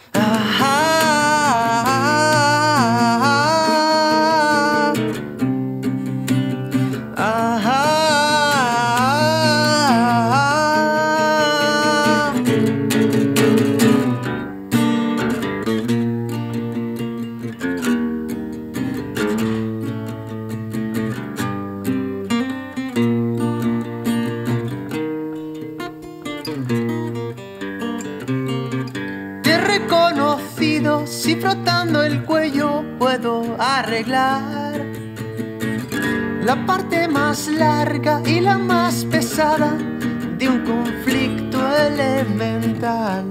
Te he reconocido, si frotando el cuello puedo arreglar la parte más larga y la más pesada de un conflicto elemental.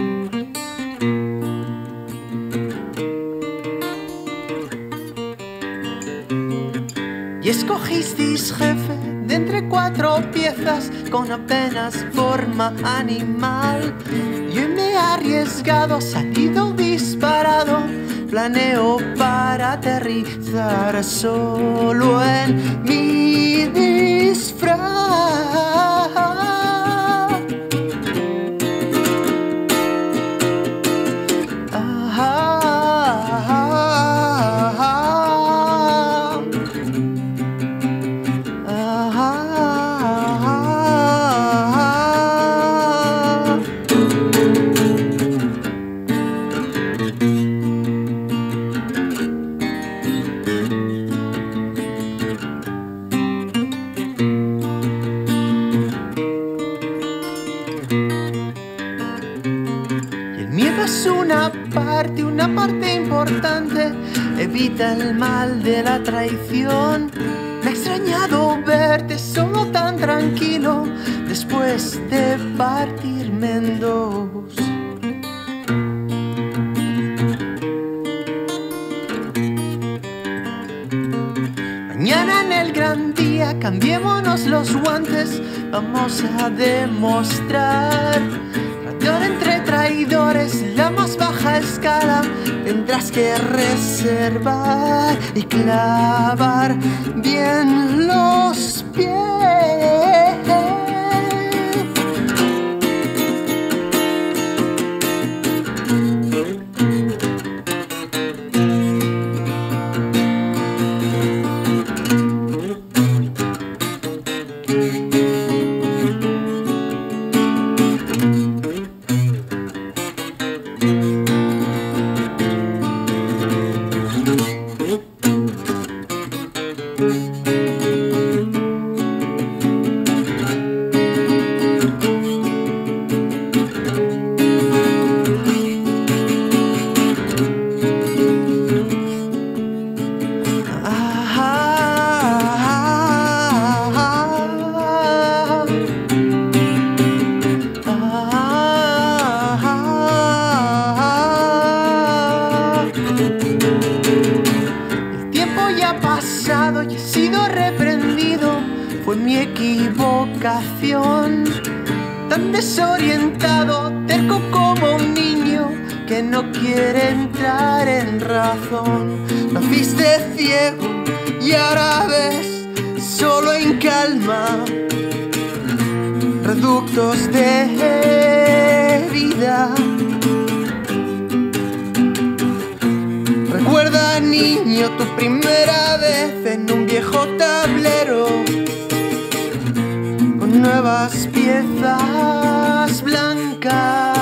Y escogisteis, jefe, de entre 4 piezas con apenas forma animal. Yo me he arriesgado, salido disparado, planeo para aterrizar solo en mi disfraz. Es una parte importante, evita el mal de la traición. Me ha extrañado verte solo tan tranquilo después de partirme en dos. Mañana en el gran día cambiémonos los guantes, vamos a demostrar. Entre traidores, la más baja escala tendrás que reservar y clavar bien los pies. Y he sido reprendido, fue mi equivocación. Tan desorientado, terco como un niño que no quiere entrar en razón. Naciste ciego y ahora ves solo en calma reductos de vida. Recuerda, niño, tu primera vez en un viejo tablero con nuevas piezas blancas.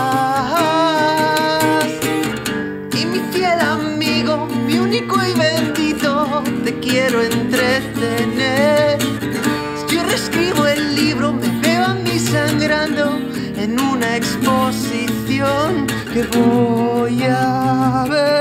Y mi fiel amigo, mi único y bendito, te quiero entretener. Si yo reescribo el libro, me veo a mí sangrando en una exposición que voy a ver.